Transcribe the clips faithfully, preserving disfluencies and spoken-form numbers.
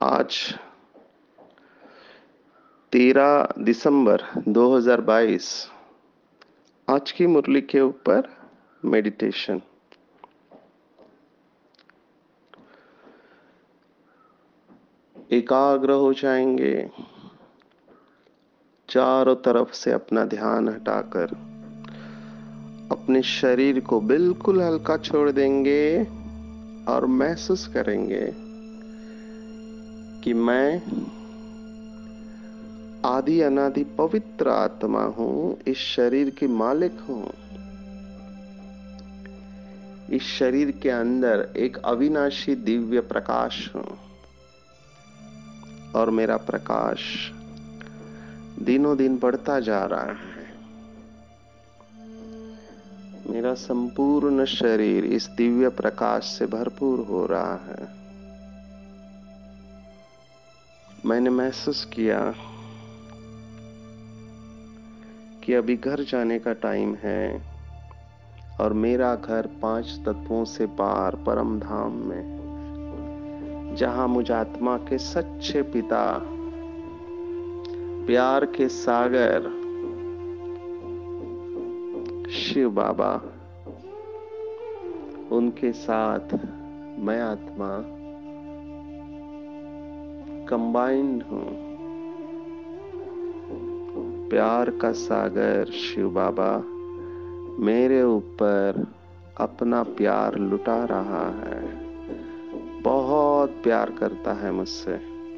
आज तेरह दिसंबर दो हज़ार बाईस। आज की मुरली के ऊपर मेडिटेशन। एकाग्र हो जाएंगे। चारों तरफ से अपना ध्यान हटाकर अपने शरीर को बिल्कुल हल्का छोड़ देंगे और महसूस करेंगे कि मैं आदि अनादि पवित्र आत्मा हूं, इस शरीर की मालिक हूं। इस शरीर के अंदर एक अविनाशी दिव्य प्रकाश हूं और मेरा प्रकाश दिनों दिन बढ़ता जा रहा है। मेरा संपूर्ण शरीर इस दिव्य प्रकाश से भरपूर हो रहा है। मैंने महसूस किया कि अभी घर जाने का टाइम है और मेरा घर पांच तत्वों से पार परम धाम में, जहां मुझ आत्मा के सच्चे पिता, प्यार के सागर शिव बाबा, उनके साथ मैं आत्मा कंबाइंड हूं। प्यार का सागर शिव बाबा मेरे ऊपर अपना प्यार लुटा रहा है। बहुत प्यार करता है मुझसे।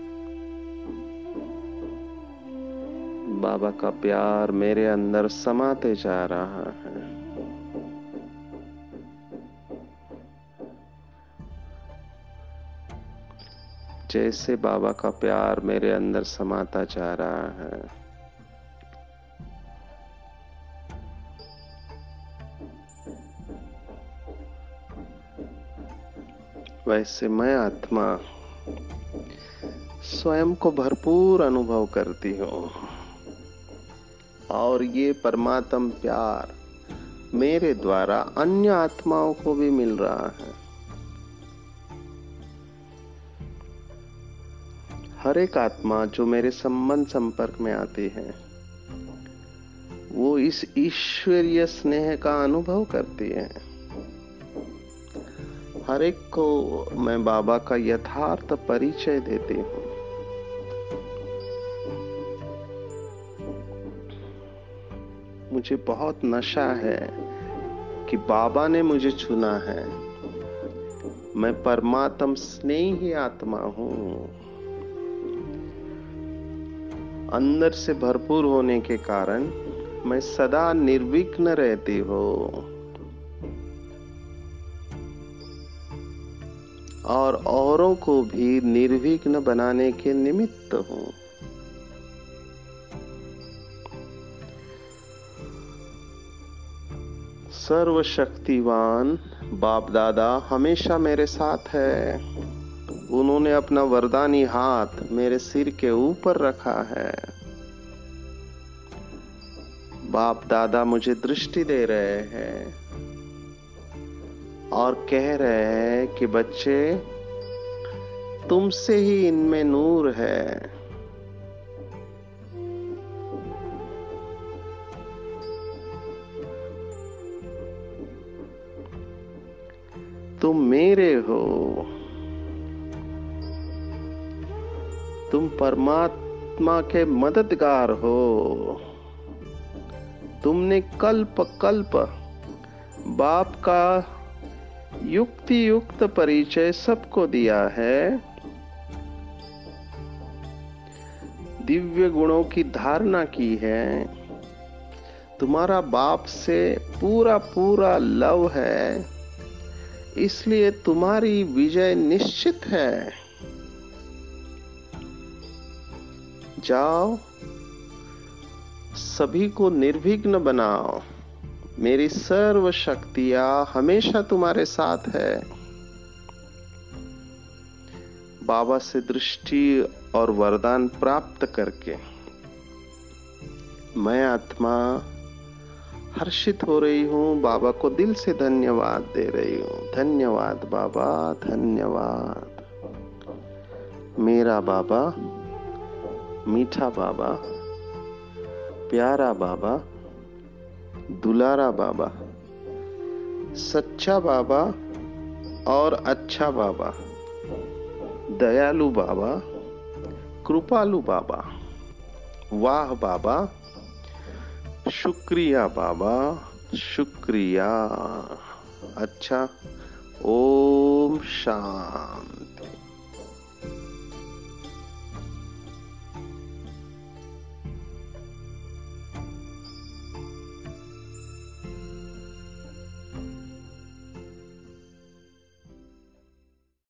बाबा का प्यार मेरे अंदर समाते जा रहा है। जैसे बाबा का प्यार मेरे अंदर समाता जा रहा है, वैसे मैं आत्मा स्वयं को भरपूर अनुभव करती हूँ और ये परमात्म प्यार मेरे द्वारा अन्य आत्माओं को भी मिल रहा है। हर एक आत्मा जो मेरे संबंध संपर्क में आती है, वो इस ईश्वरीय स्नेह का अनुभव करती है। हर एक को मैं बाबा का यथार्थ परिचय देती हूँ। मुझे बहुत नशा है कि बाबा ने मुझे चुना है। मैं परमात्म स्नेही आत्मा हूँ। अंदर से भरपूर होने के कारण मैं सदा निर्विघ्न रहती हूँ और औरों को भी निर्विघ्न बनाने के निमित्त हूँ। सर्वशक्तिवान बाप दादा हमेशा मेरे साथ है। उन्होंने अपना वरदानी हाथ मेरे सिर के ऊपर रखा है। बाप दादा मुझे दृष्टि दे रहे हैं और कह रहे हैं कि बच्चे, तुमसे ही इनमें नूर है। तुम मेरे हो। तुम परमात्मा के मददगार हो। तुमने कल्प कल्प बाप का युक्ति युक्त परिचय सबको दिया है। दिव्य गुणों की धारणा की है। तुम्हारा बाप से पूरा पूरा लव है, इसलिए तुम्हारी विजय निश्चित है। जाओ, सभी को निर्विघ्न बनाओ। मेरी सर्व शक्तियां हमेशा तुम्हारे साथ है। बाबा से दृष्टि और वरदान प्राप्त करके मैं आत्मा हर्षित हो रही हूँ। बाबा को दिल से धन्यवाद दे रही हूँ। धन्यवाद बाबा, धन्यवाद। मेरा मेरा बाबा, मीठा बाबा, प्यारा बाबा, दुलारा बाबा, सच्चा बाबा और अच्छा बाबा, दयालु बाबा, कृपालु बाबा, वाह बाबा, शुक्रिया बाबा, शुक्रिया। अच्छा, ओम शांति।